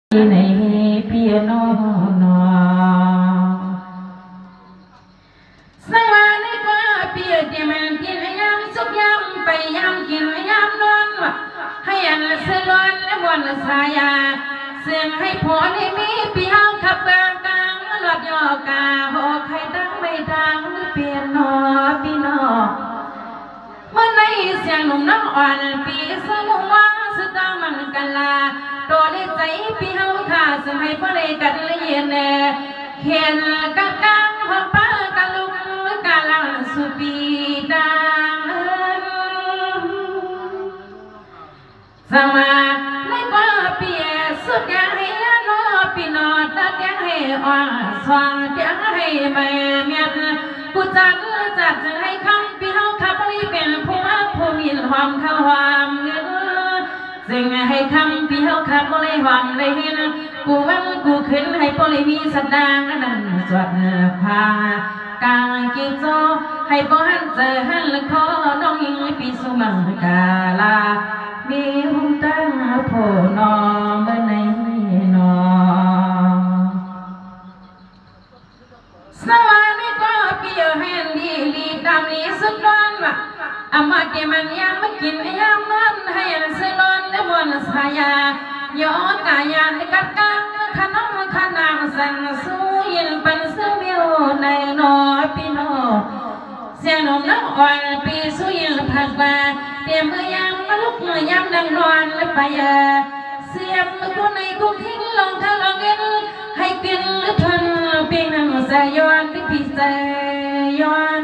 ในเปียโนนอสวัสดีกว่าเปียที่มันกินยามสุกยามไปยามกินยามนอนให้อันเสลอนและวันสายาเสียงให้พอได้มีเปียวขับกลางกลางหลอดยอกาหอกให้ตั้งไม่ตั้งเปียโนปีนอเมื่อในเสียงหนุ่มน้ำอ่อนปีสมุนว่าสุดามันกันลาตัวได้ใจพี่เฮาข้าสมัยพ่อได้กันเลียนเขียนกันกลางพ่อป้ากันลุกกันลังสุปีดังสมาในกว่าเปียสุดยังให้โนปีนอตัดยังให้อ่อนสว่างยังให้ไม่เมียนกูจัดให้คำพี่เฮาขับรีเป็นผู้มาผู้มีความเข้าความเงินซึ่งให้คำพี่เฮาขับเลยหวังเลยเห็นกูวันกูขึ้นให้ปลิมีสันดางนั่นสวดพากางกิโจให้บ่หันเจอหันละขอน้องยิงปีสุมังกาลามีหุ่นตั้งโผนอเมื่อไหนนอสวัสดีก็พี่เห็นดีลีตามนี้สุดร้อนว่ะอามาเกมันยังไม่กินยามนอนให้เสลอนและมวนสายายอกายานกัดกังขนมขนางสังสู้ยินปันเสือมิวในนอปีโนเสียงนมน้ำอ่อนปีสู้ยินผักบาเตรียมมือยามมาลุกมือยามดังนอนและไปเสียบมือคนในกุทิ้งลงทะลองเงินให้กินหรือทนเพียงนั่งสายย้อนที่พี่สายย้อน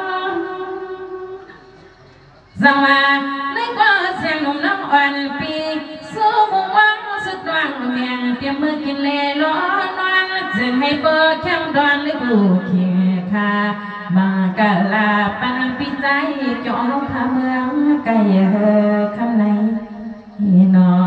สังว่าในกว่าเสียงนมน้ำอ่อนปีสู้มุ่งหวังสุดหวังเมียงเตรียมมือกินเล่ร้อนนอนจึงให้เปิดแข้งดอนหรือลูกเขียค่ะมากะลาปันปีใจจอมพาเมืองไก่เฮอคำไหนนอ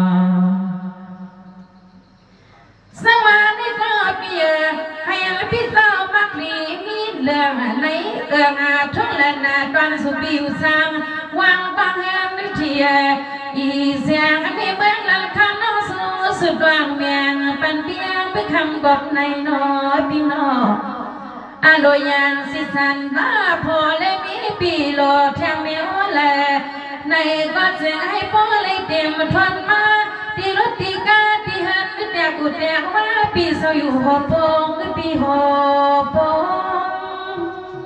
สวัสดีก็เปียให้พี่สาวมักมีมีเรื่องในเอื้องอาทุนและนาตอนสุบิวสังวางบางแห่งเทียอีเสียงที่เบื้องหลังข้างนอกสู้สุดวางเมียงเป็นเพียงเป็นคำบอกในนอพี่นออาโลยันสิสันบ้าพอเลยมีปีโลแทงเมียวแลในก็จะให้พ่อเลยเต็มทนมาตีรถตีกาตีหันแต่กูแต่ว่าปีเสาอยู่หัวโป่งปีหัวโป่ง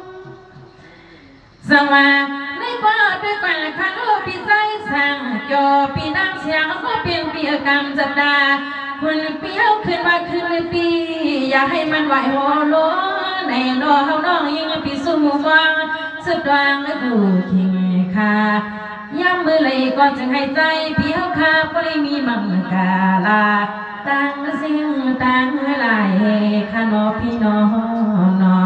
สว่าในกว่าด้วยกันขันโลปีใจสั่งจอปีน้ำเสียงก็เป็นปีกรรมจัดดาคนปีเอาขึ้นมาขึ้นปีอย่าให้มันไหวหัวโลในนอเฮาน้องยิงปีสุ่มฟังสุดวางและดูทิ้งค่ะย้ำมือเลยก็จึงให้ใจพี่เฮาคาก็เลยมีมังกาลาตั้งสิ่งตั้งหลายขนอพี่น้องนอ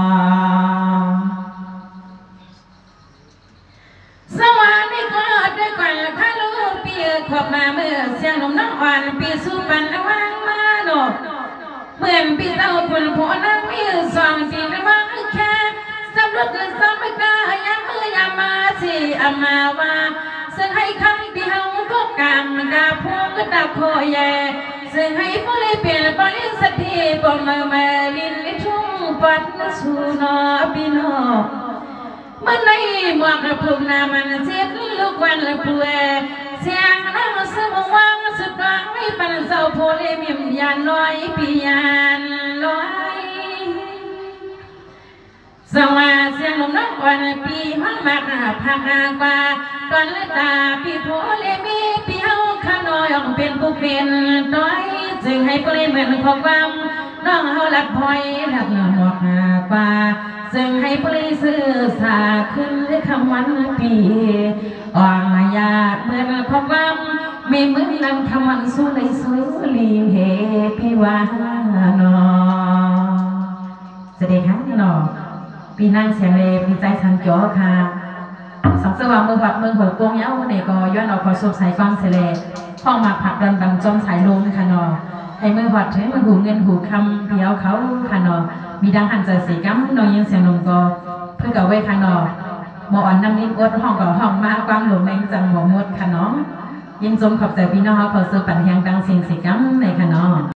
สวัสดีก็ด้วยกันข้าลูกพี่ขอบมาเมื่อเสียงลมน้ำอ่อนพี่สู้ปันวางมาโนเหมือนพี่เต้าคุณผัวนั่งมีสองสีระวังแค่สำรวจสำไม่กล้ายังมือยามาสิอามาว่าซึ่งให้คำพี่เฮาก็กำกาพูก็ตาโคแย่ซึ่งให้ผู้เลยเปลี่ยนบริสัทธิปมมาลินลิทุ่งปัดสูนอพี่นอเมื่อในหมวกกระพุ้งน้ำมันเจ็บลูกวันละป่วยเสียงน้ำสมวังสุดหวังไม่ปันเศร้าโพเลมิมยานลอยปียานลอยสว่าเสียงลมน้ำอ่อนปีห้องมากพักกว่าตอนละตาปีโพเลมีปีเฮาข้าน้อยออกเป็นผู้เป็นต้อยจึงให้เปลี่ยนเหมือนของความน้องเฮาลัดพลอยลัดหมวกกว่าจึงให้ปลีซื้อสาขึ้นคำวันปีอ่างยาเหมือนของความไม่เหมือนนั่งคำวันสู้ในสู้ลีเฮพี่ว่านอสวัสดีครับนอปีนั่งเสียงเลยปีใจสันจ่อค่ะสองสว่างมือหัดมือหัวโป้งเย้าในก็ย้อนออกขอสูบสายฟังเสลห้องมาผักดันบังจอมสายลมค่ะนอให้มือหัดถึงมือหูเงินหูคำเดียวเขาค่ะนอมีดังหันใจสีกั๊มนอยิงเสียงลมก็เพื่อกับเวค่ะนอหมออ่อนน้ำนิดอดห้องกับห้องมาความหลงในจังหมอมดค่ะน้องยิงจมขอบใจพี่น้องเขาขอซื้อปั่นแหงดังเสียงสี